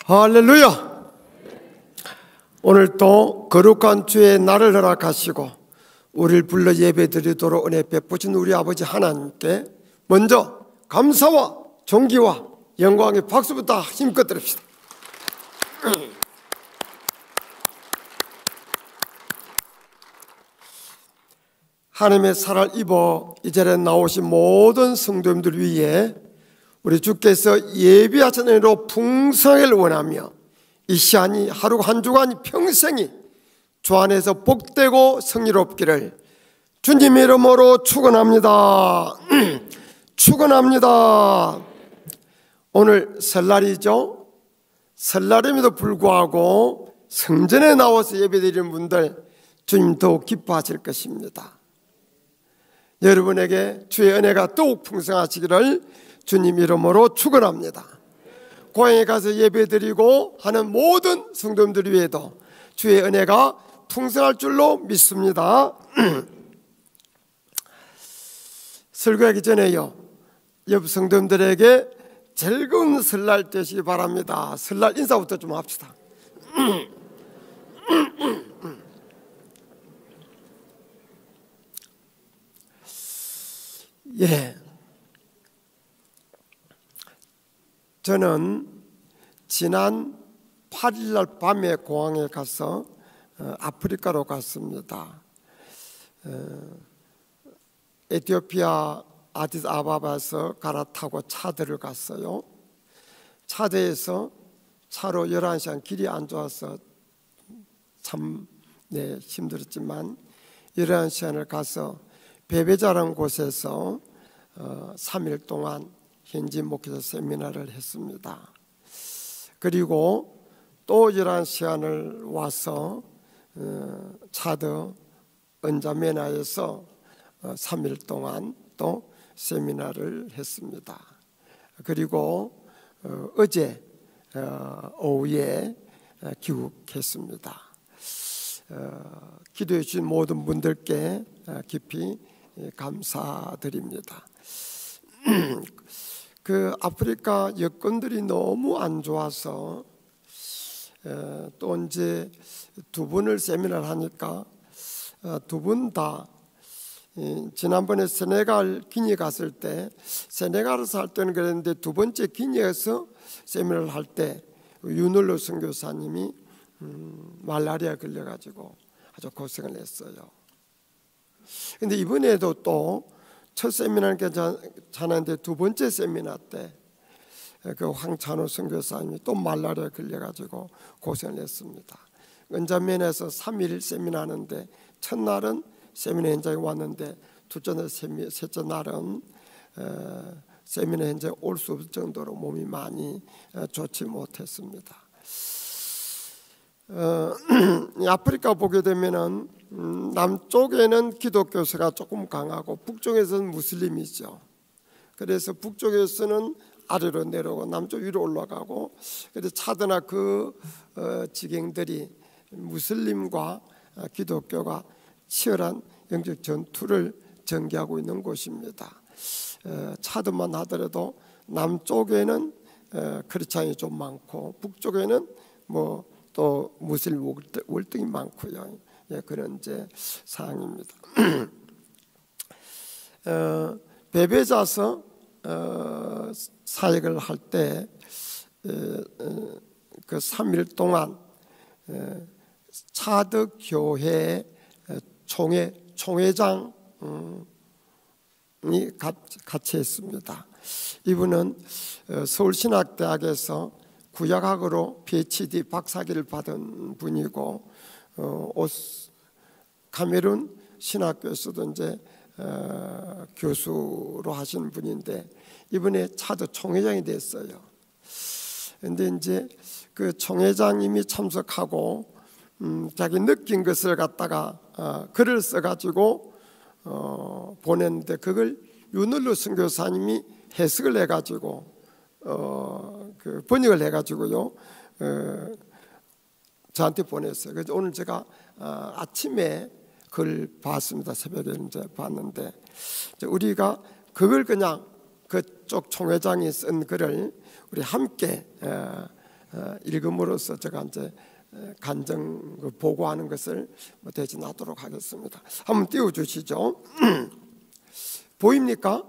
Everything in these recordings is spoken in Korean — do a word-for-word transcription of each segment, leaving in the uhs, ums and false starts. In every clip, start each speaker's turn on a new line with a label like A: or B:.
A: 할렐루야! 오늘도 거룩한 주의 날을 허락하시고 우리를 불러 예배드리도록 은혜 베푸신 우리 아버지 하나님께 먼저 감사와 존귀와 영광의 박수부터 힘껏 드립시다. 하나님의 살을 입어 이 자리에 나오신 모든 성도님들 위해 우리 주께서 예비하신 은혜로 풍성을 원하며 이 시간이 하루 한 주간이 평생이 주 안에서 복되고 성의롭기를 주님의 이름으로 축원합니다. 축원합니다. 오늘 설날이죠. 설날임에도 불구하고 성전에 나와서 예배드리는 분들 주님 더욱 기뻐하실 것입니다. 여러분에게 주의 은혜가 더욱 풍성하시기를 주님 이름으로 축원합니다. 고향에 가서 예배드리고 하는 모든 성도님들 위에도 주의 은혜가 풍성할 줄로 믿습니다. 설교하기 전에요, 옆 성도님들에게 즐거운 설날 되시기 바랍니다. 설날 인사부터 좀 합시다. 예, 저는 지난 팔 일날 밤에 공항에 가서 아프리카로 갔습니다. 에티오피아 아디스아바바에서 갈아타고 차들을 갔어요. 차대에서 차로 열한 시간 길이 안 좋아서 참 네, 힘들었지만 열한 시간을 가서 베베자라는 곳에서 어, 삼 일 동안 현지 목회자 세미나를 했습니다. 그리고 또 열한 시간을 와서 어, 차드 은자메나에서 어, 삼 일 동안 또 세미나를 했습니다. 그리고 어, 어제 어, 오후에 어, 귀국했습니다. 어, 기도해 주신 모든 분들께 어, 깊이 감사드립니다. 그 아프리카 여건들이 너무 안 좋아서 어, 또 이제 두 분을 세미나를 하니까 어, 두 분 다 지난번에 세네갈 기니 갔을 때 세네갈에서 할 때는 그랬는데 두 번째 기니에서 세미나를 할 때 유놀로 선교사님이 음, 말라리아 걸려가지고 아주 고생을 했어요. 근데 이번에도 또 첫 세미나는 괜찮았는데 두 번째 세미나 때 그 황찬호 선교사님이 또 말라리아 걸려가지고 고생을 했습니다. 은자면에서 삼 일 세미나 하는데 첫날은 세미나 현장에 왔는데 둘째 날, 셋째 날은 세미나 현장에 올 수 없을 정도로 몸이 많이 좋지 못했습니다. 어, 아프리카 보게 되면은 음, 남쪽에는 기독교세가 조금 강하고 북쪽에서는 무슬림이죠. 그래서 북쪽에서는 아래로 내려오고 남쪽 위로 올라가고, 그래서 차드나 그 어, 지경들이 무슬림과 어, 기독교가 치열한 영적 전투를 전개하고 있는 곳입니다. 어, 차드만 하더라도 남쪽에는 어, 크리스찬이 좀 많고 북쪽에는 뭐 또 무슬림 월등히 많고요. 예, 그런 이제 상황입니다. 어, 베베자서 어, 사역을 할 때 그 삼 일 동안 에, 차드 교회 총회 총회장이 같이 했습니다. 이분은 서울신학대학에서 구약학으로 피에이치디 박사학위를 받은 분이고, 어, 카메룬 신학교에서도 이제 어, 교수로 하시는 분인데 이번에 차드 총회장이 됐어요. 그런데 이제 그 총회장님이 참석하고 음, 자기 느낀 것을 갖다가 어, 글을 써가지고 어, 보냈는데 그걸 유널로 선교사님이 해석을 해가지고 어, 그 번역을 해가지고요 어, 저한테 보냈어요. 그래서 오늘 제가 어, 아침에 글 봤습니다. 새벽에 이제 봤는데 우리가 그걸 그냥 그쪽 총회장이 쓴 글을 우리 함께 읽음으로써 제가 이제 간증 보고하는 것을 대신하도록 하겠습니다. 한번 띄워주시죠. 보입니까?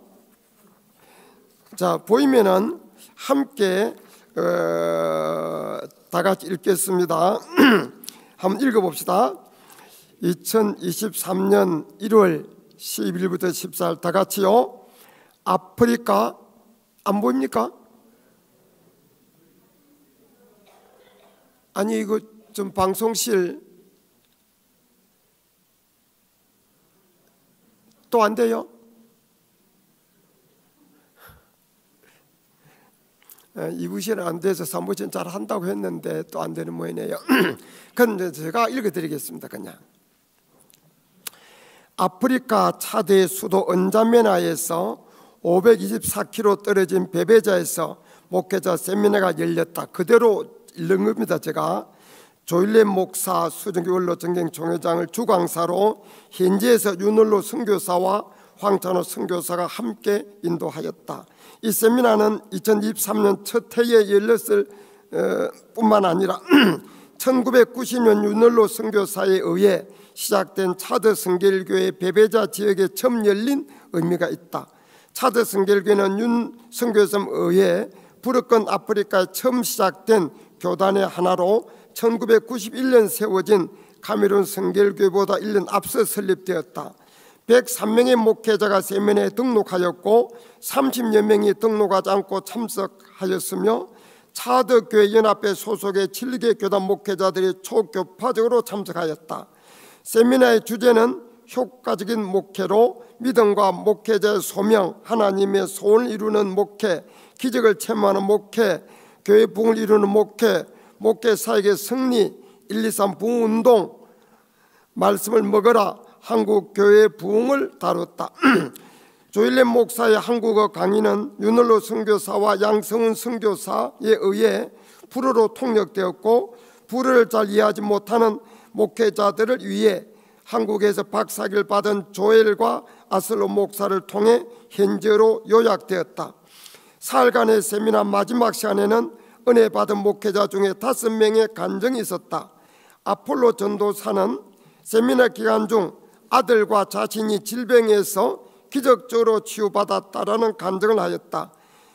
A: 자, 보이면은 함께 어, 다 같이 읽겠습니다. 한번 읽어봅시다. 이천이십삼 년 일월 십일부터 십사 일 다 같이요. 아프리카 안 보입니까? 아니 이거 좀 방송실 또 안 돼요? 이부시는 안 돼서 삼부시는 잘 한다고 했는데 또 안 되는 모양이네요. 그런데 제가 읽어드리겠습니다. 그냥 아프리카 차대 수도 은자메나에서 오백이십사 킬로미터 떨어진 베베자에서 목회자 세미나가 열렸다. 그대로 읽는 겁니다. 제가 조일렘 목사, 수정교 원로 정경 총회장을 주강사로 현지에서 윤월로 선교사와 황찬호 선교사가 함께 인도하였다. 이 세미나는 이천이십삼 년 첫 해에 열렸을 어, 뿐만 아니라 천구백구십 년 윤월로 선교사에 의해 시작된 차드 성결교회 베베자 지역에 처음 열린 의미가 있다. 차드 성결교회는 윤 선교사에 의해 부르권 아프리카에 처음 시작된 교단의 하나로 천구백구십일 년 세워진 카메룬 성결교회보다 일 년 앞서 설립되었다. 백삼 명의 목회자가 세미나에 등록하였고 삼십여 명이 등록하지 않고 참석하였으며 차드교회 연합회 소속의 칠 개 교단 목회자들이 초교파적으로 참석하였다. 세미나의 주제는 효과적인 목회로 믿음과 목회자의 소명, 하나님의 소원을 이루는 목회, 기적을 체험하는 목회, 교회 부흥을 이루는 목회, 목회 사역의 승리, 일, 이, 삼 부흥운동, 말씀을 먹어라, 한국 교회 부흥을 다뤘다. 조일렘 목사의 한국어 강의는 윤월로 선교사와 양성훈 선교사에 의해 불어로 통역되었고 불어를 잘 이해하지 못하는 목회자들을 위해 한국에서 박사학위를 받은 조엘과 아슬로 목사를 통해 현재로 요약되었다. 사흘간의 세미나 마지막 시간에는 은혜 받은 목회자 중에 다섯 명의 간증이 있었다. 아폴로 전도사는 세미나 기간 중 아들과 자신이 질병에서 기적적으로 치유받았다라는 간증을 하였다.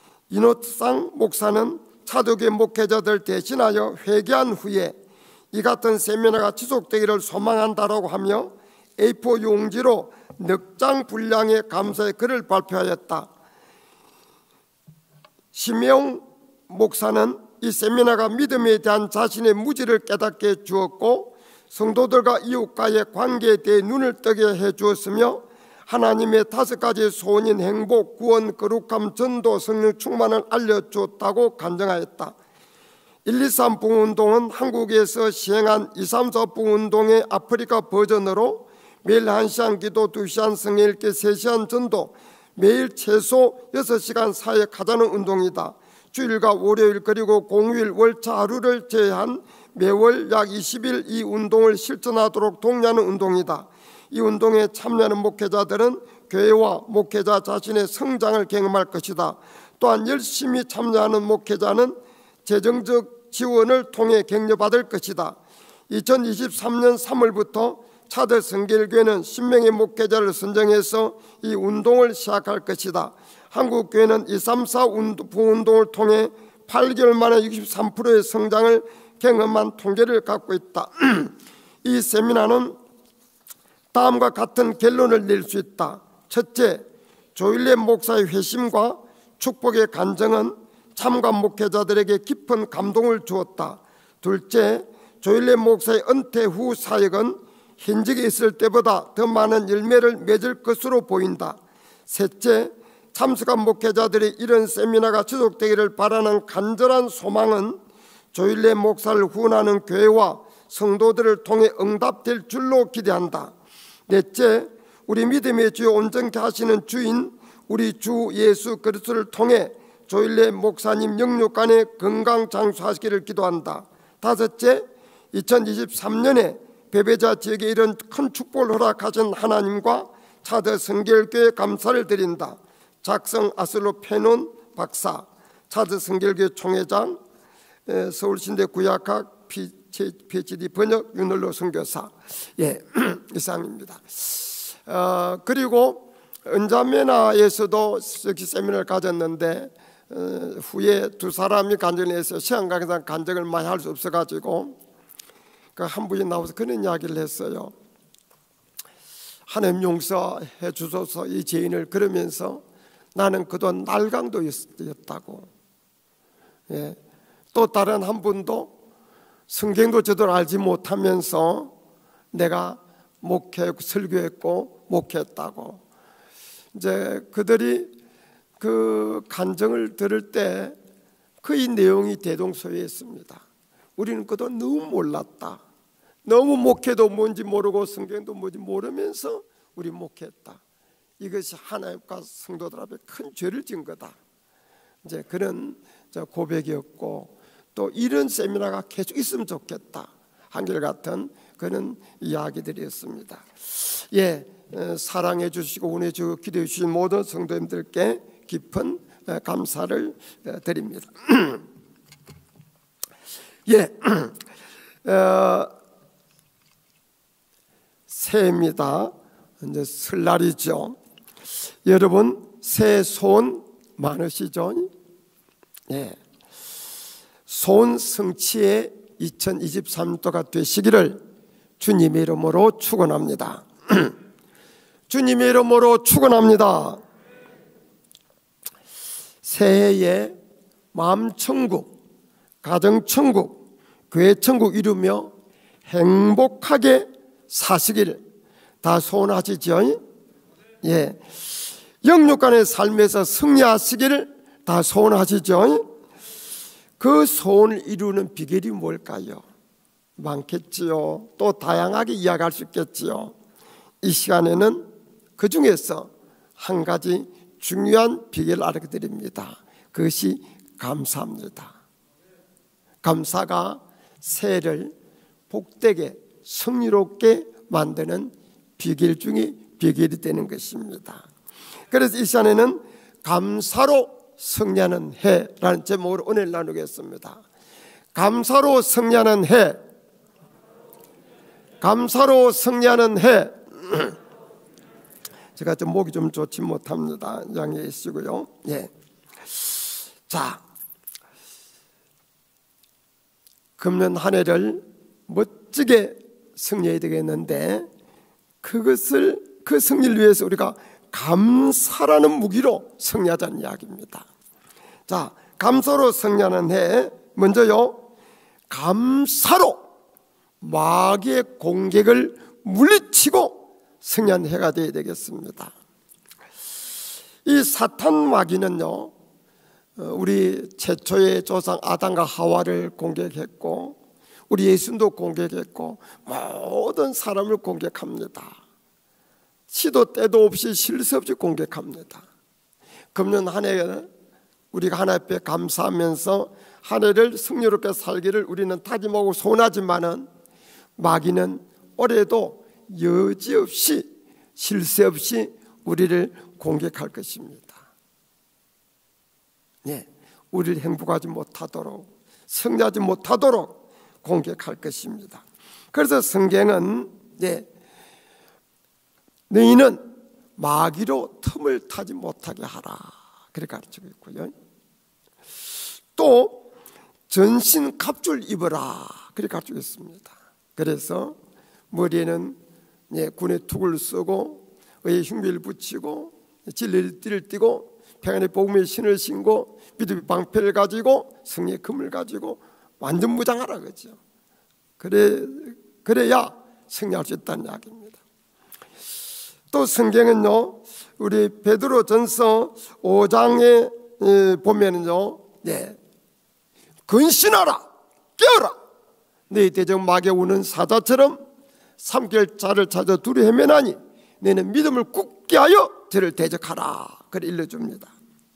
A: 이노상 목사는 차도교회 목회자들 대신하여 회개한 후에 이 같은 세미나가 지속되기를 소망한다라고 하며 에이 사 용지로 넉 장 분량의 감사의 글을 발표하였다. 심영 목사는 이 세미나가 믿음에 대한 자신의 무지를 깨닫게 주었고 성도들과 이웃과의 관계에 대해 눈을 뜨게 해주었으며 하나님의 다섯 가지 소원인 행복, 구원, 거룩함, 전도, 성령 충만을 알려주었다고 간증하였다. 일, 이, 삼 부흥운동은 한국에서 시행한 이, 삼, 사 부흥운동의 아프리카 버전으로 매일 한 시간 기도, 두 시간 성경 읽기, 세 시간 전도, 매일 최소 여섯 시간 사역하자는 운동이다. 주일과 월요일 그리고 공휴일, 월차 하루를 제외한 매월 약 이십 일 이 운동을 실천하도록 독려하는 운동이다. 이 운동에 참여하는 목회자들은 교회와 목회자 자신의 성장을 경험할 것이다. 또한 열심히 참여하는 목회자는 재정적 지원을 통해 격려받을 것이다. 이천이십삼 년 삼월부터 차드 성결교회는 십 명의 목회자를 선정해서 이 운동을 시작할 것이다. 한국교회는 이, 삼, 사 부흥운동을 통해 팔 개월 만에 육십삼 퍼센트의 성장을 경험한 통계를 갖고 있다. 이 세미나는 다음과 같은 결론을 낼 수 있다. 첫째, 조일렘 목사의 회심과 축복의 간증은 참가 목회자들에게 깊은 감동을 주었다. 둘째, 조일렘 목사의 은퇴 후 사역은 현직에 있을 때보다 더 많은 열매를 맺을 것으로 보인다. 셋째, 참석한 목회자들이 이런 세미나가 지속되기를 바라는 간절한 소망은 조일렘 목사를 후원하는 교회와 성도들을 통해 응답될 줄로 기대한다. 넷째, 우리 믿음의 주요 온전케 하시는 주인 우리 주 예수 그리스도를 통해 조일렘 목사님 영육간에 건강 장수하시기를 기도한다. 다섯째, 이천이십삼 년에 베베자 지역에 이런 큰 축복을 허락하신 하나님과 차드 성결교회 감사를 드린다. 작성 아슬로 페논 박사, 차드 성결교회 총회장, 서울신대 구약학 피에이치디 번역 윤월로 선교사, 예, 이상입니다. 어, 그리고 은자매나에서도 세미나를 가졌는데 어, 후에 두 사람이 간증을 해서 시간 강사 간증을 많이 할 수 없어가지고 그 한 분이 나와서 그런 이야기를 했어요. 하나님 용서해 주소서 이 죄인을. 그러면서 나는 그동안 날강도였다고. 예. 또 다른 한 분도 성경도 제대로 알지 못하면서 내가 목회했고 설교했고 목회했다고. 이제 그들이 그 간증을 들을 때 그 이 내용이 대동소이했습니다. 우리는 그동안 너무 몰랐다. 너무 목회도 뭔지 모르고 성경도 뭔지 모르면서 우리 목회했다. 이것이 하나님과 성도들 앞에 큰 죄를 지은 거다. 이제 그런 고백이었고, 또 이런 세미나가 계속 있으면 좋겠다. 한결같은 그런 이야기들이었습니다. 예, 사랑해 주시고 은혜 주시고 기도해 주신 모든 성도님들께 깊은 감사를 드립니다. 예, 어, 새해입니다. 이제 설날이죠. 여러분 새해 소원 많으시죠? 예, 소원 성취의 이천이십삼 년도가 되시기를 주님의 이름으로 축원합니다. 주님의 이름으로 축원합니다. 새해에 마음천국, 가정천국, 교회천국 이루며 행복하게 사시기를 다 소원하시죠? 예, 영육간의 삶에서 승리하시기를 다 소원하시죠? 그 소원을 이루는 비결이 뭘까요? 많겠지요. 또 다양하게 이야기할 수 있겠지요. 이 시간에는 그 중에서 한 가지 중요한 비결을 알려드립니다. 그것이 감사합니다. 감사가 새해를 복되게 승리롭게 만드는 비결 중에 비결이 되는 것입니다. 그래서 이 시간에는 감사로 승리하는 해라는 제목으로 은혜를 나누겠습니다. 감사로 승리하는 해, 감사로 승리하는 해. 제가 좀 목이 좀 좋지 못합니다. 양해해 주시고요. 예. 자, 금년 한 해를 멋지게 승리해야 되겠는데, 그것을 그 승리를 위해서 우리가 감사라는 무기로 승리하자는 이야기입니다. 자, 감사로 승리하는 해, 먼저요, 감사로 마귀의 공격을 물리치고 승리한 해가 되어야 되겠습니다. 이 사탄 마귀는요, 우리 최초의 조상 아담과 하와를 공격했고, 우리 예수도 공격했고, 모든 사람을 공격합니다. 시도 때도 없이 쉴 새 없이 공격합니다. 금년 한 해 우리가 하나님 앞에 감사하면서 한 해를 승리롭게 살기를 우리는 다짐하고 소원하지만은, 마귀는 올해도 여지없이 쉴 새 없이 우리를 공격할 것입니다. 예, 우리를 행복하지 못하도록, 승리하지 못하도록 공격할 것입니다. 그래서 성경은, 예, 너희는 마귀로 틈을 타지 못하게 하라, 그렇게 가르치고 있고요. 또 전신 갑줄 입어라, 그렇게 가르치고 있습니다. 그래서 머리에는, 예, 군의 툭을 쓰고 의의 흉비를 붙이고 진리의 띠를 띠고 평안의 복음의 신을 신고 믿음의 방패를 가지고 승리의 금을 가지고 완전 무장하라 그러죠. 그래, 그래야 승리할 수 있다는 이야기입니다. 또 성경은요, 우리 베드로전서 오 장에 보면은요, 예, 근신하라, 깨어라, 네 대적 마귀 우는 사자처럼 삼킬 자를 찾아 두루 헤매나니 너는 믿음을 굳게 하여 저를 대적하라, 그래 일러줍니다.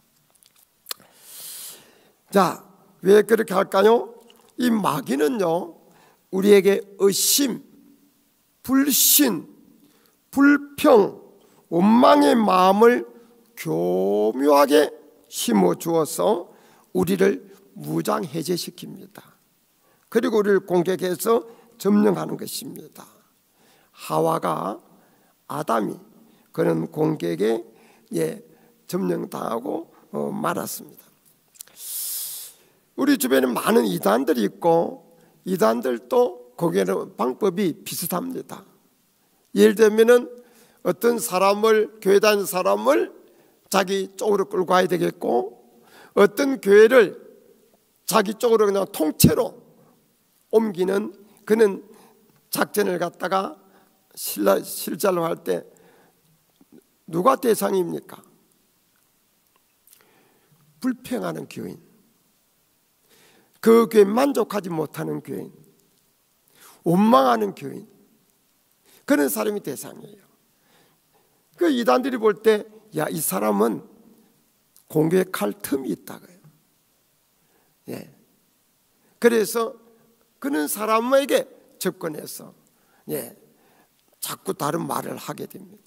A: 자, 왜 그렇게 할까요? 이 마귀는요, 우리에게 의심, 불신, 불평, 원망의 마음을 교묘하게 심어주어서 우리를 무장 해제시킵니다. 그리고 우리를 공격해서 점령하는 것입니다. 하와가 아담이 그런 공격에 예, 점령당하고 어, 말았습니다. 우리 주변에 많은 이단들이 있고 이단들도 공격하는 방법이 비슷합니다. 예를 들면은 어떤 사람을, 교회 다니는 사람을 자기 쪽으로 끌고 가야 되겠고, 어떤 교회를 자기 쪽으로 그냥 통째로 옮기는 그런 작전을 갖다가 실제로 할 때 누가 대상입니까? 불평하는 교인, 그 교회에 만족하지 못하는 교인, 원망하는 교인, 그런 사람이 대상이에요. 그 이단들이 볼 때 야, 이 사람은 공격할 틈이 있다고요. 예. 그래서 그런 사람에게 접근해서 예, 자꾸 다른 말을 하게 됩니다.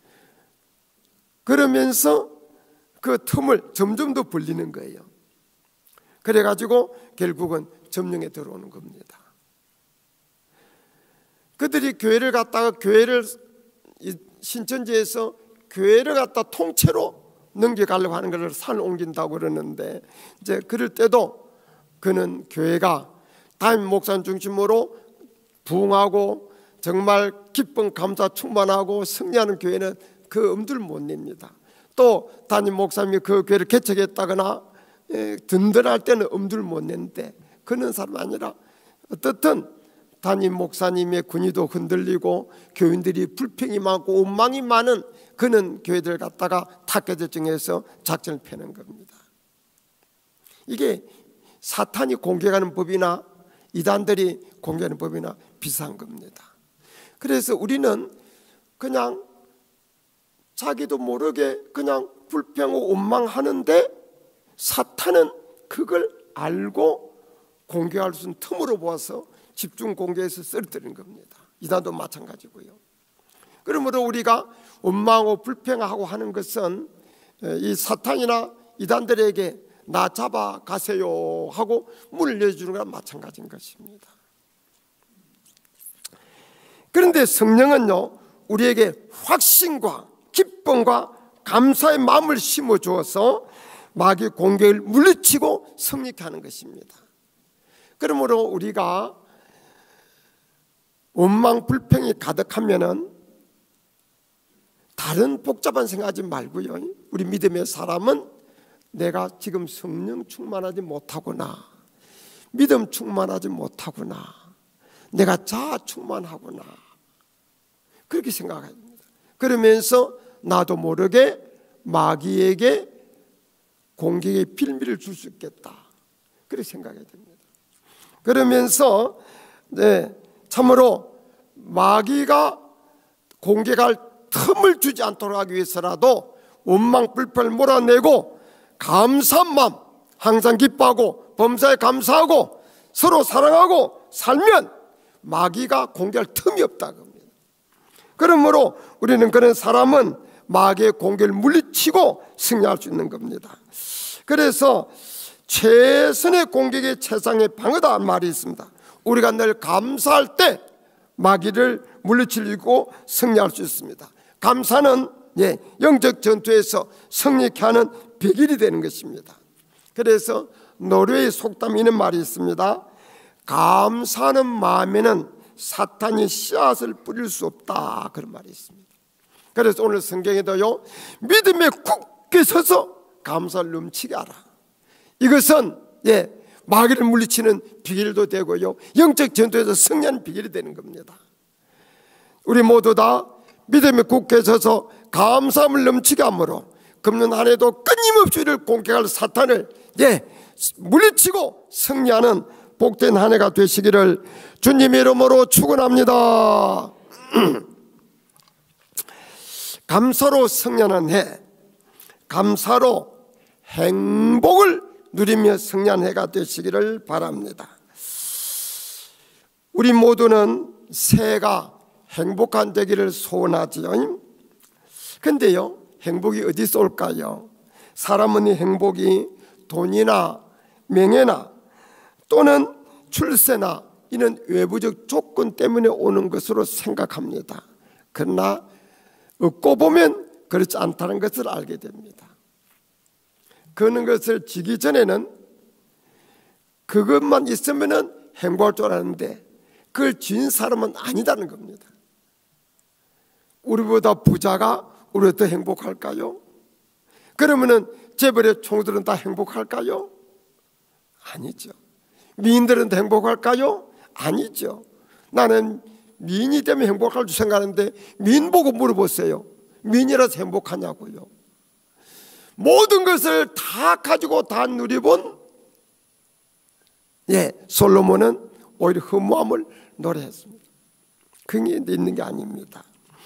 A: 그러면서 그 틈을 점점 더 벌리는 거예요. 그래가지고 결국은 점령에 들어오는 겁니다. 그들이 교회를 갔다가 교회를 신천지에서 교회를 갖다 통째로 넘겨가려고 하는 것을 산을 옮긴다고 그러는데, 이제 그럴 때도 그는 교회가 담임 목사님 중심으로 부흥하고 정말 기쁨 감사 충만하고 승리하는 교회는 그 엄두를 못 냅니다. 또 담임 목사님이 그 교회를 개척했다거나 든든할 때는 엄두를 못 내는데, 그런 사람 아니라 어떻든 담임 목사님의 군의도 흔들리고 교인들이 불평이 많고 원망이 많은 그는 교회들 갖다가 타겟정해서 작전을 펴는 겁니다. 이게 사탄이 공격하는 법이나 이단들이 공격하는 법이나 비슷한 겁니다. 그래서 우리는 그냥 자기도 모르게 그냥 불평하고 원망하는데, 사탄은 그걸 알고 공격할 수 있는 틈으로 보아서 집중 공격해서 쓰러뜨리는 겁니다. 이단도 마찬가지고요. 그러므로 우리가 원망하고 불평하고 하는 것은 이 사탄이나 이단들에게 나 잡아 가세요 하고 문을 열어주는 것과 마찬가지인 것입니다. 그런데 성령은요, 우리에게 확신과 기쁨과 감사의 마음을 심어주어서 마귀 공격을 물리치고 승리케 하는 것입니다. 그러므로 우리가 원망 불평이 가득하면은 다른 복잡한 생각하지 말고요, 우리 믿음의 사람은 내가 지금 성령 충만하지 못하구나, 믿음 충만하지 못하구나, 내가 자아 충만하구나, 그렇게 생각해야 됩니다. 그러면서 나도 모르게 마귀에게 공격의 빌미를 줄 수 있겠다, 그렇게 생각해야 됩니다. 그러면서 네, 참으로 마귀가 공격할 틈을 주지 않도록 하기 위해서라도 원망 불평을 몰아내고 감사한 마음, 항상 기뻐하고 범사에 감사하고 서로 사랑하고 살면 마귀가 공격할 틈이 없다고 합니다. 그러므로 우리는 그런 사람은 마귀의 공격을 물리치고 승리할 수 있는 겁니다. 그래서 최선의 공격이 최상의 방어다 말이 있습니다. 우리가 늘 감사할 때 마귀를 물리치고 승리할 수 있습니다. 감사는 예, 영적 전투에서 승리케 하는 비결이 되는 것입니다. 그래서 노르웨이 속담에 있는 말이 있습니다. 감사하는 마음에는 사탄이 씨앗을 뿌릴 수 없다, 그런 말이 있습니다. 그래서 오늘 성경에도요, 믿음에 굳게 서서 감사를 넘치게 하라. 이것은 예, 마귀를 물리치는 비결도 되고요, 영적 전투에서 승리하는 비결이 되는 겁니다. 우리 모두 다 믿음에 굳게 서서 감사함을 넘치게 함으로 금년 한 해도 끊임없이 우리를 공격할 사탄을 예, 물리치고 승리하는 복된 한 해가 되시기를 주님의 이름으로 축원합니다. 감사로 승리하는 해, 감사로 행복을 누리며 승리한 해가 되시기를 바랍니다. 우리 모두는 새해가 행복한 되기를 소원하지요. 근데요, 행복이 어디서 올까요? 사람은 이 행복이 돈이나 명예나 또는 출세나 이는 외부적 조건 때문에 오는 것으로 생각합니다. 그러나 얻고 보면 그렇지 않다는 것을 알게 됩니다. 그런 것을 지기 전에는 그것만 있으면 행복할 줄 알았는데 그걸 쥔 사람은 아니다는 겁니다. 우리보다 부자가 우리보다 더 행복할까요? 그러면은 재벌의 총들은 다 행복할까요? 아니죠. 미인들은 다 행복할까요? 아니죠. 나는 미인이 되면 행복할 줄 생각하는데 미인 보고 물어보세요. 미인이라서 행복하냐고요. 모든 것을 다 가지고 다 누려본 예, 솔로몬은 오히려 허무함을 노래했습니다. 그게 있는 게 아닙니다.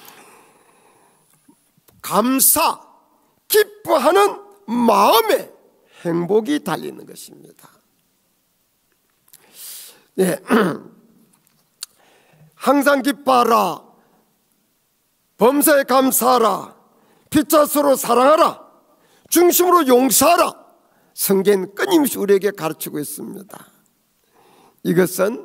A: 감사, 기뻐하는 마음에 행복이 달리는 것입니다. 예. 항상 기뻐하라, 범사에 감사하라, 피차 서로 사랑하라, 중심으로 용서하라. 성경은 끊임없이 우리에게 가르치고 있습니다. 이것은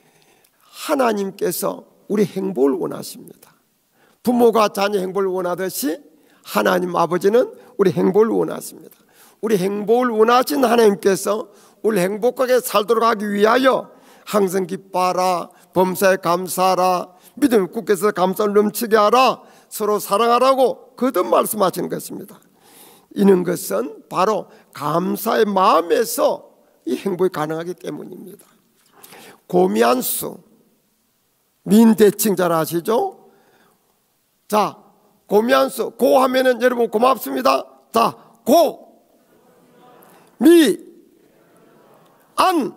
A: 하나님께서 우리 행복을 원하십니다. 부모가 자녀 행복을 원하듯이 하나님 아버지는 우리 행복을 원하십니다. 우리 행복을 원하신 하나님께서 우리 행복하게 살도록 하기 위하여 항상 기뻐하라, 범사에 감사하라, 믿음 굳게서 감사를 넘치게 하라, 서로 사랑하라고 거듭 말씀하시는 것입니다. 이는 것은 바로 감사의 마음에서 이 행복이 가능하기 때문입니다. 고미안수, 민대칭 잘 아시죠? 자, 고미안수, 고 하면은 여러분 고맙습니다. 자, 고, 미, 안,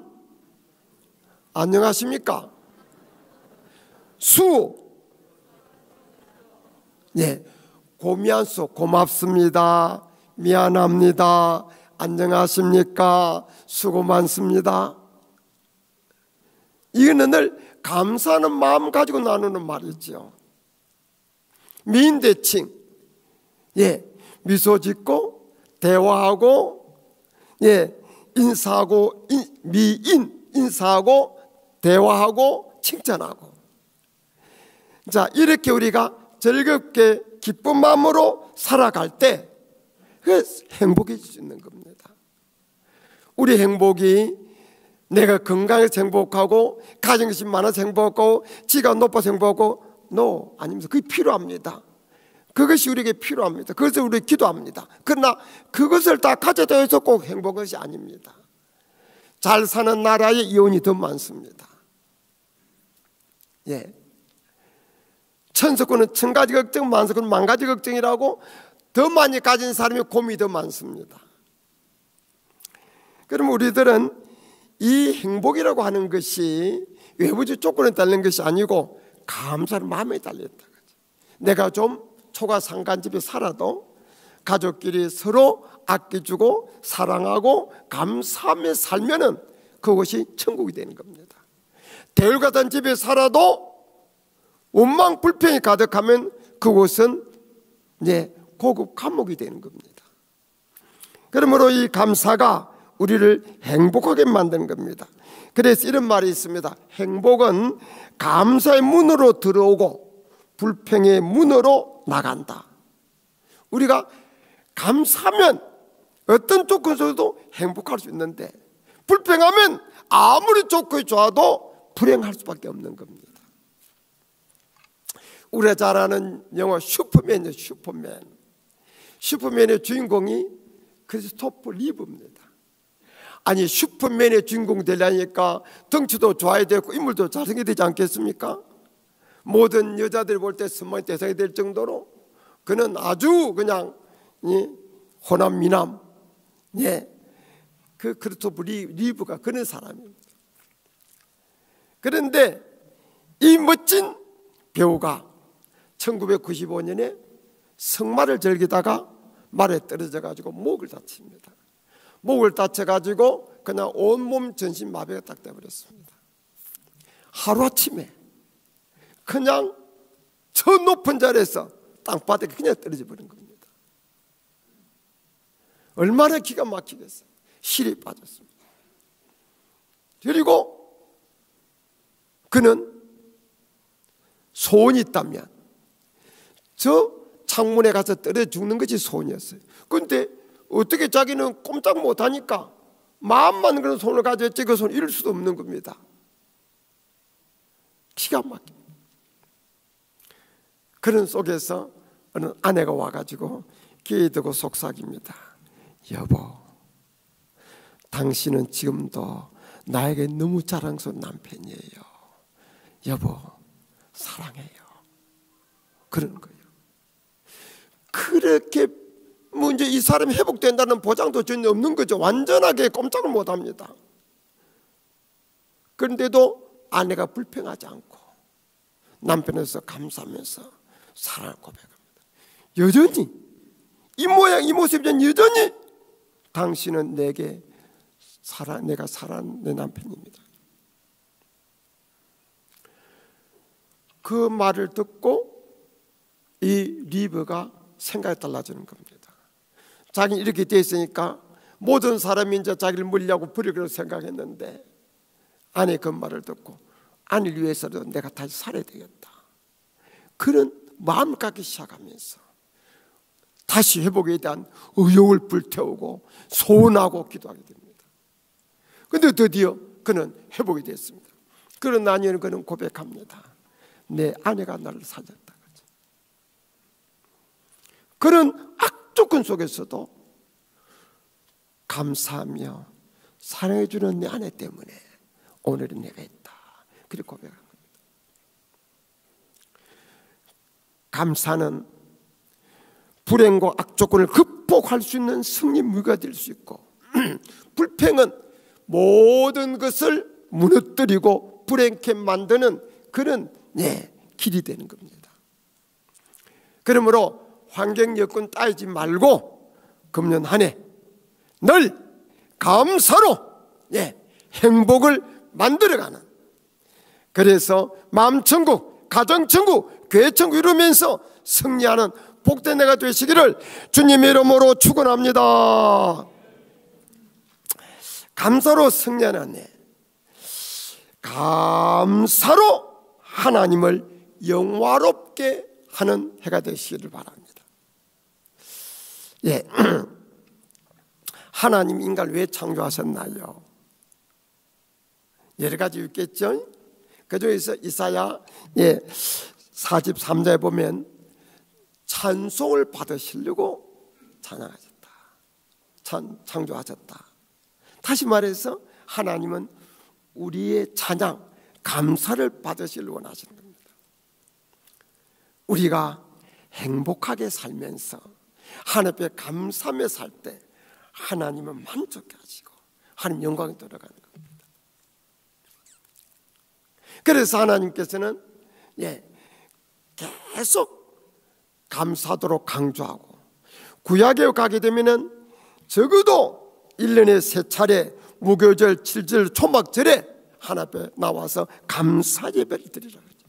A: 안녕하십니까? 수, 예, 고미안수, 고맙습니다. 미안합니다. 안녕하십니까? 수고 많습니다. 이거는 늘 감사하는 마음 가지고 나누는 말이죠. 미인대칭, 예, 미소 짓고 대화하고, 예, 인사하고, 인, 미인 인사하고 대화하고 칭찬하고. 자, 이렇게 우리가 즐겁게 기쁜 마음으로 살아갈 때 그 행복해지는 겁니다. 우리 행복이 내가 건강해서 행복하고 가정이 많아서 행복하고 지가 높아서 행복하고 no, 아닙니다. 그게 필요합니다. 그것이 우리에게 필요합니다. 그것을 우리 기도합니다. 그러나 그것을 다 가져다 해서 꼭 행복한 것이 아닙니다. 잘 사는 나라에 이혼이 더 많습니다. 예. 천석군은 천 가지 걱정, 만석군은 만 가지 걱정이라고 더 많이 가진 사람이 고민이 더 많습니다. 그럼 우리들은 이 행복이라고 하는 것이 외부적 조건에 달린 것이 아니고 감사의 마음에 달렸다. 내가 좀 초가상간집에 살아도 가족끼리 서로 아껴주고 사랑하고 감사하며 살면은 그것이 천국이 되는 겁니다. 대울 같은 집에 살아도 원망 불평이 가득하면 그곳은 이제 고급 감옥이 되는 겁니다. 그러므로 이 감사가 우리를 행복하게 만드는 겁니다. 그래서 이런 말이 있습니다. 행복은 감사의 문으로 들어오고 불평의 문으로 나간다. 우리가 감사하면 어떤 조건 속에도 행복할 수 있는데 불평하면 아무리 조건이 좋아도 불행할 수밖에 없는 겁니다. 우리가 잘 아는 영화 슈퍼맨이죠. 슈퍼맨. 슈퍼맨의 주인공이 크리스토퍼 리브입니다. 아니 슈퍼맨의 주인공 되려니까 덩치도 좋아야 되고 인물도 잘생겨야 되지 않겠습니까? 모든 여자들이 볼 때 선망의 대상이 될 정도로 그는 아주 그냥 예, 호남 미남, 예, 그 크리스토퍼 리브가 그런 사람입니다. 그런데 이 멋진 배우가 천구백구십오 년에 성말을 즐기다가 말에 떨어져 가지고 목을 다칩니다. 목을 다쳐가지고 그냥 온몸 전신 마비가 딱 돼버렸습니다. 하루아침에 그냥 저 높은 자리에서 땅바닥에 그냥 떨어져 버린 겁니다. 얼마나 기가 막히겠어요. 실이 빠졌습니다. 그리고 그는 소원이 있다면 저 창문에 가서 떨어져 죽는 것이 소원이었어요. 그런데 어떻게 자기는 꼼짝 못하니까 마음만 그런 손을 가졌지 그 손을 잃을 수도 없는 겁니다. 기가 막혀. 그런 속에서 어느 아내가 와가지고 귀에 대고 속삭입니다. 여보, 당신은 지금도 나에게 너무 자랑스러운 남편이에요. 여보, 사랑해요. 그러는 거예요. 그렇게 뭐 이제 이 사람이 회복된다는 보장도 전혀 없는 거죠. 완전하게 꼼짝을 못합니다. 그런데도 아내가 불평하지 않고 남편에서 감사하면서 사랑을 고백합니다. 여전히 이 모양 이 모습은 여전히 당신은 내게 사랑, 내가 사랑하는 내 남편입니다. 그 말을 듣고 이 리브가 생각이 달라지는 겁니다. 자기는 이렇게 돼 있으니까 모든 사람이 이제 자기를 물리하고 버리기로 생각했는데 아내 그 말을 듣고 아내를 위해서도 내가 다시 살아야 되겠다. 그런 마음을 갖기 시작하면서 다시 회복에 대한 의욕을 불태우고 소원하고 기도하게 됩니다. 그런데 드디어 그는 회복이 됐습니다. 그런 나뉘는 그는 고백합니다. 내 아내가 나를 살렸다. 그런 악조건 속에서도 감사하며 사랑해주는 내 아내 때문에 오늘은 내가 있다. 그렇게 고백한 겁니다. 감사는 불행과 악조건을 극복할 수 있는 승리 무기가 될 수 있고 불평은 모든 것을 무너뜨리고 불행케 만드는 그런 네, 길이 되는 겁니다. 그러므로 환경 여건 따지지 말고 금년 한 해 늘 감사로 예, 행복을 만들어가는, 그래서 마음천국, 가정천국, 교회천국 이루면서 승리하는 복된 해가 되시기를 주님의 이름으로 축원합니다. 감사로 승리하는 해, 감사로 하나님을 영화롭게 하는 해가 되시기를 바랍니다. 예, 하나님 인간을 왜 창조하셨나요? 여러 가지 있겠죠. 그 중에서 이사야 예, 사십삼 장에 보면 찬송을 받으시려고 찬양하셨다, 찬, 창조하셨다. 다시 말해서 하나님은 우리의 찬양, 감사를 받으시려고 원하시는 겁니다. 우리가 행복하게 살면서 하나님 앞에 감사하며 살 때 하나님은 만족해 하시고 하나님 영광이 돌아가는 겁니다. 그래서 하나님께서는 예, 계속 감사하도록 강조하고, 구약에 가게 되면은 적어도 일 년에 세 차례 무교절, 칠절, 초막절에 하나님 앞에 나와서 감사 예배를 드리라고 하죠.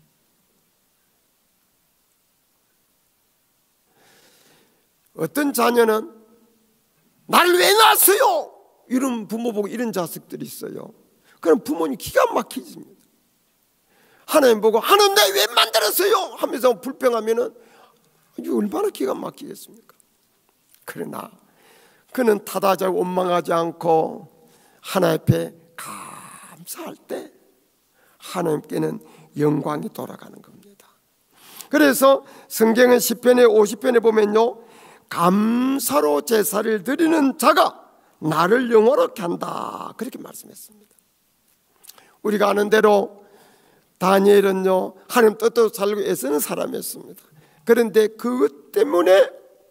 A: 어떤 자녀는 날 왜 낳았어요? 이런 부모 보고 이런 자식들이 있어요. 그럼 부모님 기가 막히십니다. 하나님 보고 하나님 나 왜 만들었어요? 하면서 불평하면은 이게 얼마나 기가 막히겠습니까? 그러나 그는 타다하고 원망하지 않고 하나님 앞에 감사할 때 하나님께는 영광이 돌아가는 겁니다. 그래서 성경의 시편의 오십 편에 보면요, 감사로 제사를 드리는 자가 나를 영화롭게 한다, 그렇게 말씀했습니다. 우리가 아는 대로 다니엘은요 하나님 뜻대로 살고 애쓰는 사람이었습니다. 그런데 그것 때문에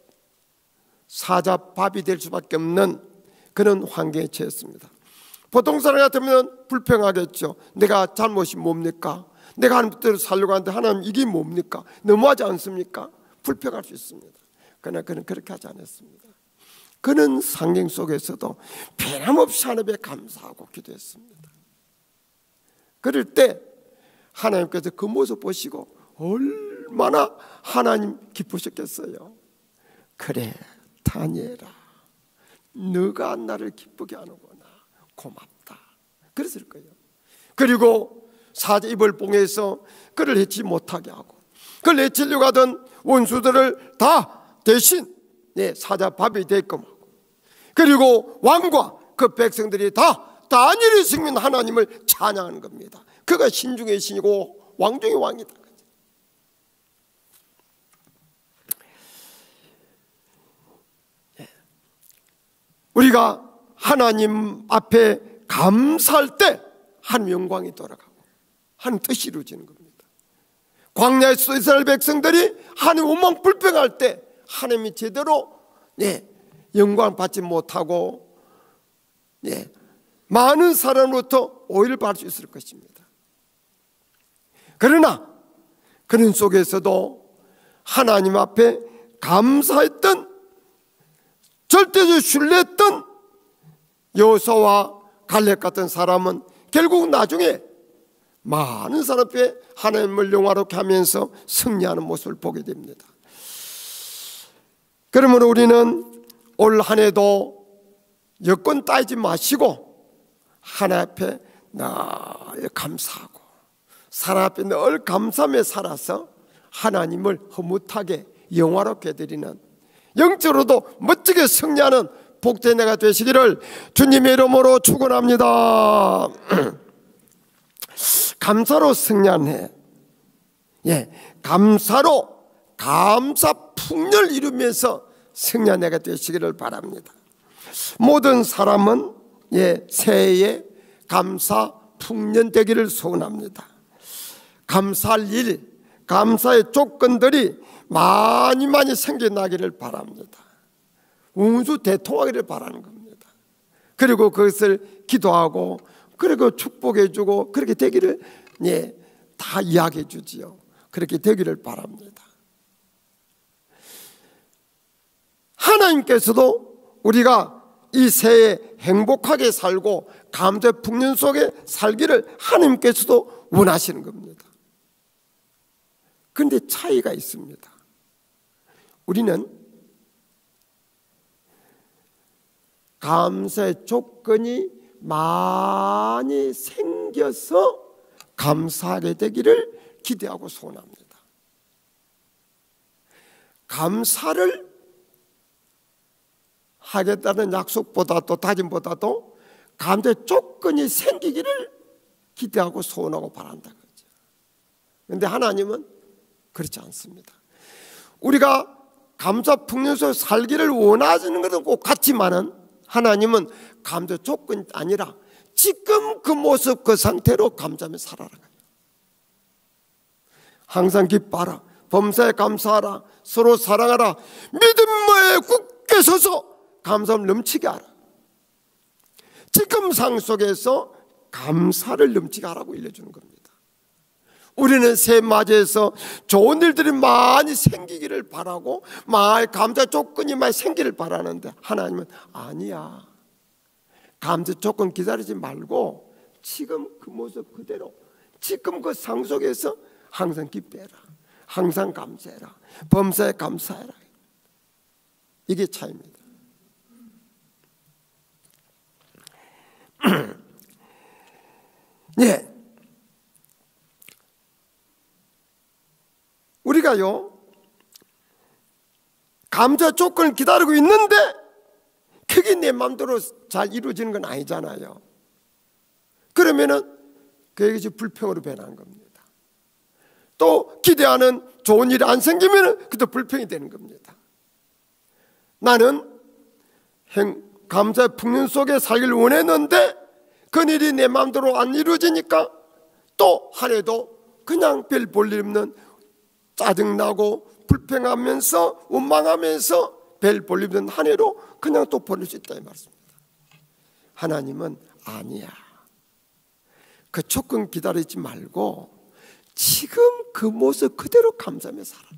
A: 사자밥이 될 수밖에 없는 그런 환경에 처했습니다. 보통 사람 같으면 불평하겠죠. 내가 잘못이 뭡니까? 내가 하나님 뜻대로 살려고 하는데 하나님 이게 뭡니까? 너무하지 않습니까? 불평할 수 있습니다. 그러나 그는 그렇게 하지 않았습니다. 그는 상경 속에서도 변함없이 하나님에 감사하고 기도했습니다. 그럴 때 하나님께서 그 모습 보시고 얼마나 하나님 기쁘셨겠어요. 그래 다니엘아, 너가 나를 기쁘게 하는구나, 고맙다, 그랬을 거예요. 그리고 사자 입을 뽕해서 그를 해치 못하게 하고, 그를 해치려고 하던 원수들을 다 대신 네, 사자 밥이 되게끔 하고, 그리고 왕과 그 백성들이 다 다니엘의 성민 하나님을 찬양하는 겁니다. 그가 신중의 신이고 왕중의 왕이다. 우리가 하나님 앞에 감사할 때 하나님 영광이 돌아가고 하나님 뜻이 이루어지는 겁니다. 광야에서 이스라엘 백성들이 하나님 원망 불평할 때 하나님이 제대로 네, 영광을 받지 못하고 네, 많은 사람으로부터 오해를 받을 수 있을 것입니다. 그러나 그런 속에서도 하나님 앞에 감사했던, 절대적으로 신뢰했던 여호수아와 갈렙 같은 사람은 결국 나중에 많은 사람 앞에 하나님을 영화롭게 하면서 승리하는 모습을 보게 됩니다. 그러므로 우리는 올 한 해도 여건 따지지 마시고 하나님 앞에 늘 감사하고 사람 앞에 늘 감사하며 살아서 하나님을 흐뭇하게 영화롭게 드리는, 영적으로도 멋지게 승리하는 복된 해가 되시기를 주님의 이름으로 축원합니다. 감사로 승리한 해, 예, 감사로 감사 풍년을 이루면서 승리한 해가 되시기를 바랍니다. 모든 사람은 예, 새해에 감사 풍년 되기를 소원합니다. 감사할 일, 감사의 조건들이 많이 많이 생겨나기를 바랍니다. 운수 대통하기를 바라는 겁니다. 그리고 그것을 기도하고 그리고 축복해 주고 그렇게 되기를 예, 다 이야기해 주지요. 그렇게 되기를 바랍니다. 하나님께서도 우리가 이 새해 행복하게 살고 감사의 풍년 속에 살기를 하나님께서도 원하시는 겁니다. 그런데 차이가 있습니다. 우리는 감사의 조건이 많이 생겨서 감사하게 되기를 기대하고 소원합니다. 감사를 하겠다는 약속보다도 다짐보다도 감사의 조건이 생기기를 기대하고 소원하고 바란다 그러죠. 그런데 하나님은 그렇지 않습니다. 우리가 감사 풍년 속에 살기를 원하시는 것은 꼭 같지만은 하나님은 감사 조건이 아니라 지금 그 모습 그 상태로 감사하며 살아라. 항상 기뻐하라, 범사에 감사하라, 서로 사랑하라, 믿음에 굳게 서서 감사를 넘치게 하라. 지금 상 속에서 감사를 넘치게 하라고 알려주는 겁니다. 우리는 새해 맞이해서 좋은 일들이 많이 생기기를 바라고 많이 감사 조건이 많이 생기기를 바라는데 하나님은 아니야. 감사 조건 기다리지 말고 지금 그 모습 그대로 지금 그 상 속에서 항상 기뻐해라, 항상 감사해라, 범사에 감사해라. 이게 차이입니다. 예, 우리가요 감사 조건을 기다리고 있는데 그게 내 마음대로 잘 이루어지는 건 아니잖아요. 그러면은 그것이 불평으로 변하는 겁니다. 또 기대하는 좋은 일이 안 생기면 그것도 불평이 되는 겁니다. 나는 행, 감사의 풍년 속에 살기를 원했는데 그 일이 내 마음대로 안 이루어지니까 또 한 해도 그냥 별 볼 일 없는 짜증나고 불평하면서 원망하면서 별 볼 일 없는 한 해로 그냥 또 보낼 수 있다 이 말씀입니다. 하나님은 아니야. 그 조건 기다리지 말고 지금 그 모습 그대로 감사하며 살아라.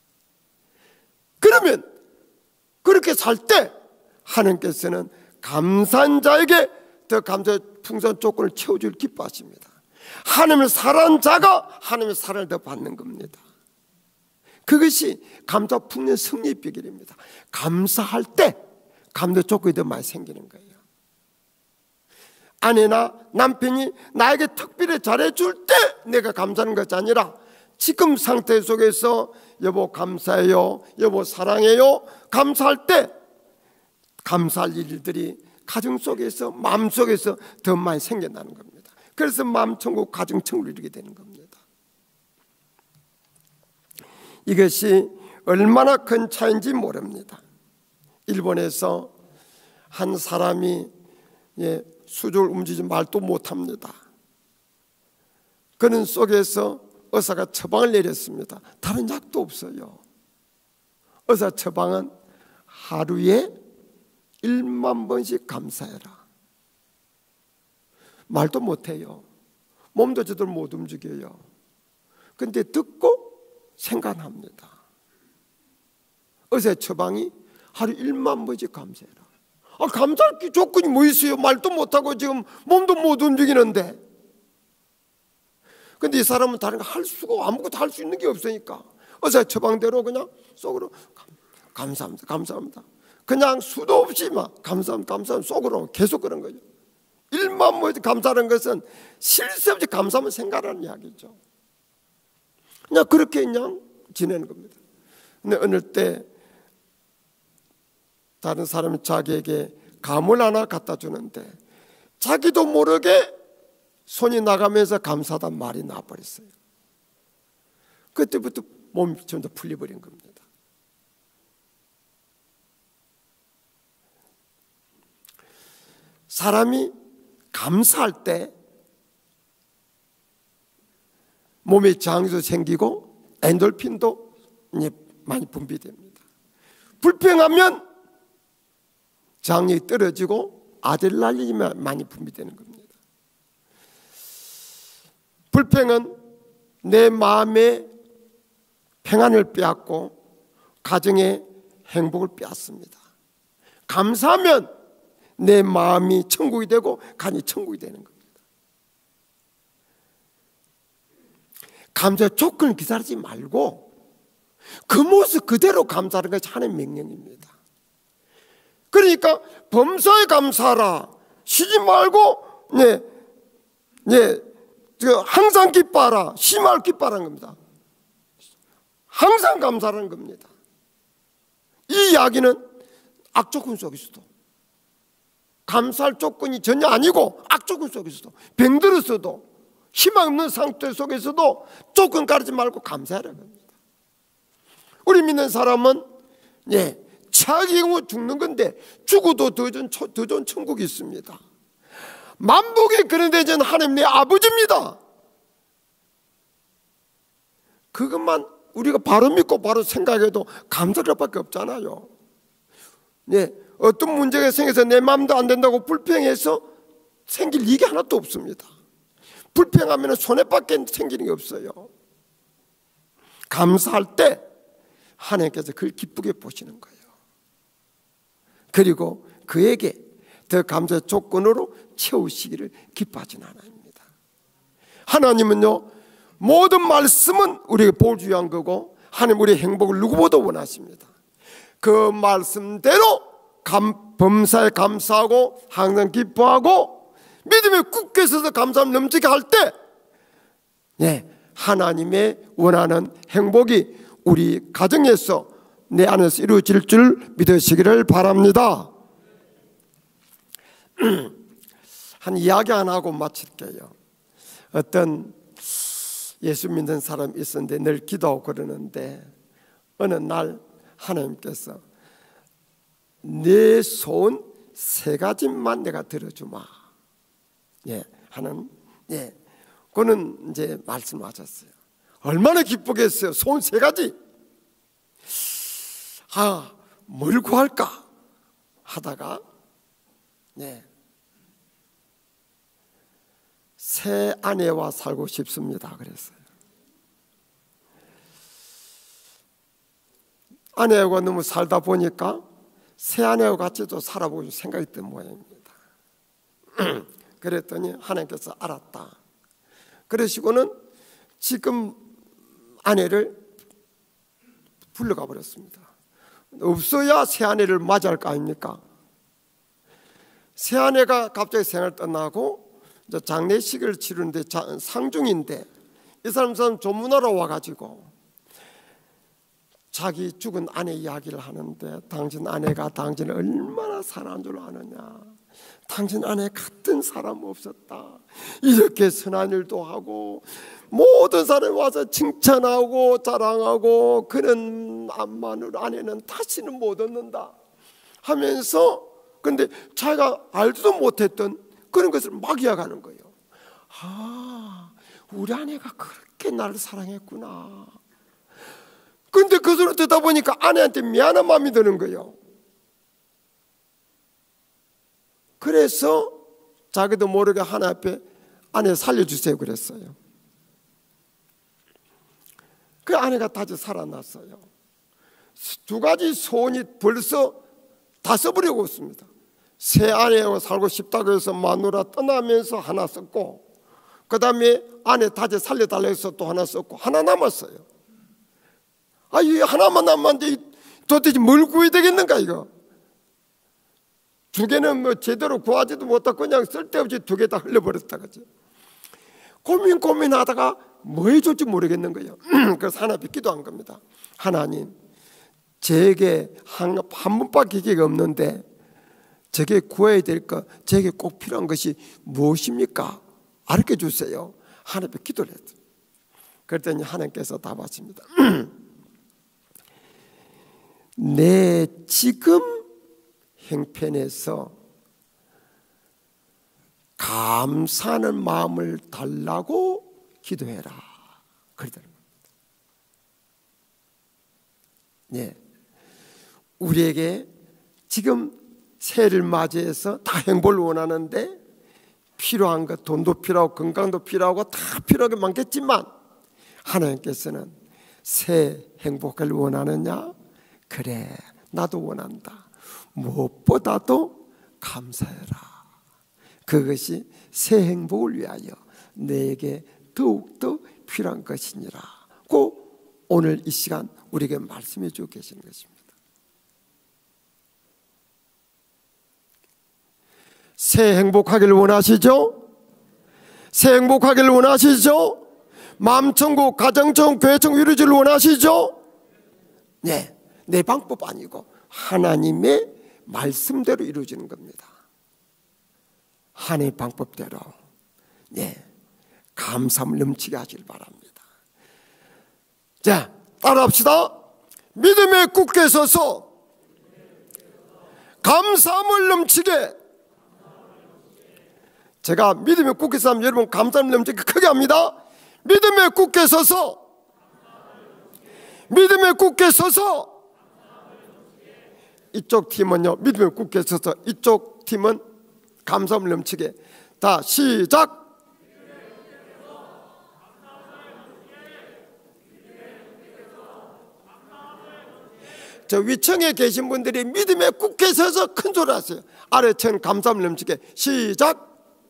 A: 그러면 그렇게 살 때 하나님께서는 감사한 자에게 더 감사의 풍성한 조건을 채워줄 기뻐하십니다. 하나님을 사랑하는 자가 하나님의 사랑을 더 받는 겁니다. 그것이 감사 풍년 승리의 비결입니다. 감사할 때 감사 조건이 더 많이 생기는 거예요. 아내나 남편이 나에게 특별히 잘해줄 때 내가 감사하는 것이 아니라 지금 상태 속에서 여보 감사해요, 여보 사랑해요, 감사할 때 감사할 일들이 가정 속에서 마음 속에서 더 많이 생겨나는 겁니다. 그래서 마음천국 가정천국을 이루게 되는 겁니다. 이것이 얼마나 큰 차이인지 모릅니다. 일본에서 한 사람이 예, 수족을 움직이지 말도 못합니다. 그는 속에서 의사가 처방을 내렸습니다. 다른 약도 없어요. 의사 처방은 하루에 일만 번씩 감사해라. 말도 못해요. 몸도 제대로 못 움직여요. 근데 듣고 생각합니다. 의사의 처방이 하루 일만 번씩 감사해라. 아, 감사할 게 조건이 뭐 있어요? 말도 못하고 지금 몸도 못 움직이는데. 근데 이 사람은 다른 거 할 수가 아무것도 할 수 있는 게 없으니까 의사의 처방대로 그냥 속으로 감사합니다, 감사합니다. 그냥 수도 없이 막 감사합니다, 감사합니다 속으로 계속 그런 거죠. 일만 번씩 감사하는 것은 실수 없이 감사하면 생각하는 이야기죠. 그냥 그렇게 그냥 지내는 겁니다. 근데 어느 때 다른 사람이 자기에게 감을 하나 갖다 주는데 자기도 모르게 손이 나가면서 감사하다는 말이 나와버렸어요. 그때부터 몸이 좀 더 풀려버린 겁니다. 사람이 감사할 때 몸에 장도 생기고 엔돌핀도 많이 분비됩니다. 불평하면 장력이 떨어지고 아드레날린이 많이 분비되는 겁니다. 불평은 내 마음의 평안을 빼앗고 가정의 행복을 빼앗습니다. 감사하면 내 마음이 천국이 되고 간이 천국이 되는 겁니다. 감사의 조건을 기다리지 말고 그 모습 그대로 감사하는 것이 하나님의 명령입니다. 그러니까 범사에 감사하라. 쉬지 말고 네, 네, 항상 기뻐하라. 쉬지 말고 기뻐하라는 겁니다. 항상 감사하는 겁니다. 이 이야기는 악조건 속에서도 감사할 조건이 전혀 아니고 악조건 속에서도 병들었어도 희망 없는 상태 속에서도 조건 가리지 말고 감사하라는 겁니다. 우리 믿는 사람은 예, 최악의 경우 죽는 건데 죽어도 더 좋은, 더 좋은 천국이 있습니다. 만복의 그런 대전 하나님 내 아버지입니다. 그것만 우리가 바로 믿고 바로 생각해도 감사할 밖에 없잖아요. 예, 어떤 문제가 생겨서 내 마음도 안 된다고 불평해서 생길 일이 하나도 없습니다. 불평하면 손해밖에 생기는 게 없어요. 감사할 때 하나님께서 그걸 기쁘게 보시는 거예요. 그리고 그에게 더 감사의 조건으로 채우시기를 기뻐하시는 하나님입니다. 하나님은요 모든 말씀은 우리에게 복을 주한 거고 하나님 우리의 행복을 누구보다 원하십니다. 그 말씀대로 감, 범사에 감사하고 항상 기뻐하고 믿음에 굳게 서서 감사함 넘치게 할 때 네, 하나님의 원하는 행복이 우리 가정에서 내 안에서 이루어질 줄 믿으시기를 바랍니다. 한 이야기 하나 하고 마칠게요. 어떤 예수 믿는 사람이 있었는데 늘 기도하고 그러는데 어느 날 하나님께서 내 소원 세 가지만 내가 들어주마. 예, 하는 예, 그는 이제 말씀하셨어요. 얼마나 기쁘겠어요. 소원 세 가지. 아, 뭘 구할까 하다가 네, 새 아내와 살고 싶습니다 그랬어요. 아내하고 너무 살다 보니까 새 아내와 같이 또 살아보고 생각이 든 모양입니다. 그랬더니 하나님께서 알았다. 그러시고는 지금 아내를 불러가 버렸습니다. 없어야 새 아내를 맞이할 거 아닙니까? 새아내가 갑자기 생을 떠나고 이제 장례식을 치르는데 상중인데 이 사람 사람 조문하러 와가지고 자기 죽은 아내 이야기를 하는데, 당신 아내가 당신을 얼마나 사랑한 줄 아느냐, 당신 아내 같은 사람 없었다, 이렇게 선한 일도 하고 모든 사람이 와서 칭찬하고 자랑하고 그는 암만으로 아내는 다시는 못 얻는다 하면서, 근데 자기가 알지도 못했던 그런 것을 막 이야기하는 거예요. 아, 우리 아내가 그렇게 나를 사랑했구나. 근데 그 소리 듣다 보니까 아내한테 미안한 마음이 드는 거예요. 그래서 자기도 모르게 하나 앞에 아내 살려주세요 그랬어요. 그 아내가 다시 살아났어요. 두 가지 소원이 벌써 다 써버리고 있습니다. 새 아내하고 살고 싶다고 해서 마누라 떠나면서 하나 썼고, 그 다음에 아내 다시 살려달라고 해서 또 하나 썼고, 하나 남았어요. 아, 이 하나만 남았는데 도대체 뭘 구해야 되겠는가 이거. 두 개는 뭐 제대로 구하지도 못하고 그냥 쓸데없이 두 개 다 흘려버렸다 그죠. 고민 고민하다가 뭐 해줄지 모르겠는 거예요. 그래서 하나님께 기도한 겁니다. 하나님, 제게 한, 한 번밖에 기회가 없는데 제게 구해야 될 것, 제게 꼭 필요한 것이 무엇입니까? 알려 주세요. 하나님께 기도를 했어요. 그랬더니 하나님께서 답하십니다. 내 지금 형편에서 감사하는 마음을 달라고 기도해라. 그러더라고요. 네. 우리에게 지금 새해를 맞이해서 다 행복을 원하는데 필요한 것, 돈도 필요하고 건강도 필요하고 다 필요하게 많겠지만 하나님께서는 새 행복을 원하느냐? 그래, 나도 원한다. 무엇보다도 감사해라. 그것이 새 행복을 위하여 내게 더욱더 필요한 것이니라. 꼭 오늘 이 시간 우리에게 말씀해 주고 계시는 것입니다. 새 행복하기를 원하시죠? 새 행복하기를 원하시죠? 마음천국, 가정천국, 교회천국 이루어지기를 원하시죠? 네, 내 방법 아니고 하나님의 말씀대로 이루어지는 겁니다. 하나님의 방법대로, 네, 감사함을 넘치게 하길 바랍니다. 자, 따라합시다. 믿음에 굳게 서서 감사함을 넘치게. 제가 믿음에 굳게 서면 여러분 감사함을 넘치게 크게 합니다. 믿음에 굳게 서서, 믿음에 굳게 서서. 이쪽 팀은요, 믿음에 굳게 서서, 이쪽 팀은 감사함을 넘치게. 다 시작. 저 위층에 계신 분들이 믿음에 굳게 서서 큰 소리 하세요. 아래층 감사함을 넘치게. 시작.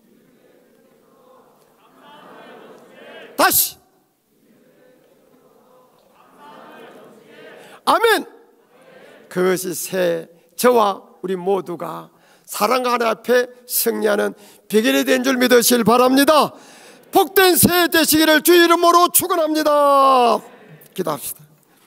A: 다시. 아멘. 그것이 새 저와 우리 모두가 사랑과 하나님 앞에 승리하는 비결이 된 줄 믿으시길 바랍니다. 복된 새해 되시기를 주 이름으로 축원합니다. 기도합시다.